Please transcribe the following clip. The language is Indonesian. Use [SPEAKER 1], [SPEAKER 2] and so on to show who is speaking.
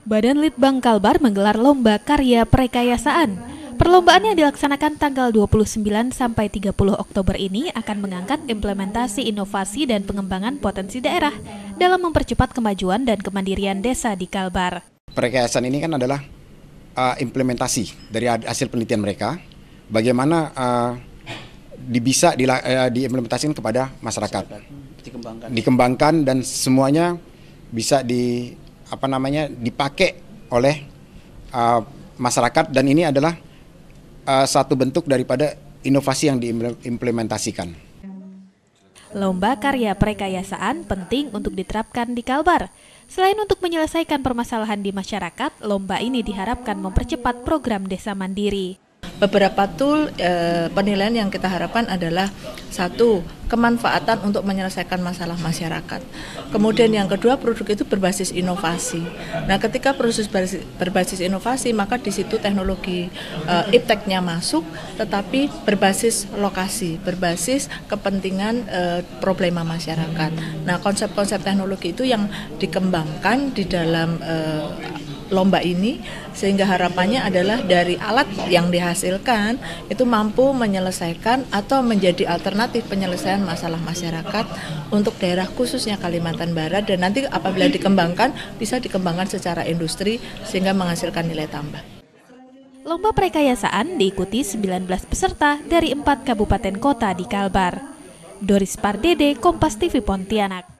[SPEAKER 1] Badan Litbang Kalbar menggelar lomba karya prekayasaan. Perlombaan yang dilaksanakan tanggal 29 sampai 30 Oktober ini akan mengangkat implementasi inovasi dan pengembangan potensi daerah dalam mempercepat kemajuan dan kemandirian desa di Kalbar.
[SPEAKER 2] Prekayasaan ini kan adalah implementasi dari hasil penelitian mereka, bagaimana bisa diimplementasikan kepada masyarakat, dikembangkan dan semuanya bisa dipakai oleh masyarakat, dan ini adalah satu bentuk daripada inovasi yang diimplementasikan.
[SPEAKER 1] Lomba karya prekayasaan penting untuk diterapkan di Kalbar. Selain untuk menyelesaikan permasalahan di masyarakat, lomba ini diharapkan mempercepat program desa mandiri.
[SPEAKER 3] Beberapa tool penilaian yang kita harapkan adalah satu, kemanfaatan untuk menyelesaikan masalah masyarakat. Kemudian yang kedua, produk itu berbasis inovasi. Nah, ketika proses berbasis inovasi, maka di situ teknologi ipteknya masuk, tetapi berbasis lokasi, berbasis kepentingan problema masyarakat. Nah, konsep-konsep teknologi itu yang dikembangkan di dalam lomba ini, sehingga harapannya adalah dari alat yang dihasilkan itu mampu menyelesaikan atau menjadi alternatif penyelesaian masalah masyarakat untuk daerah khususnya Kalimantan Barat, dan nanti apabila dikembangkan bisa dikembangkan secara industri sehingga menghasilkan nilai tambah.
[SPEAKER 1] Lomba prekayasaan diikuti 19 peserta dari 4 kabupaten kota di Kalbar. Doris Pardede, Kompas TV Pontianak.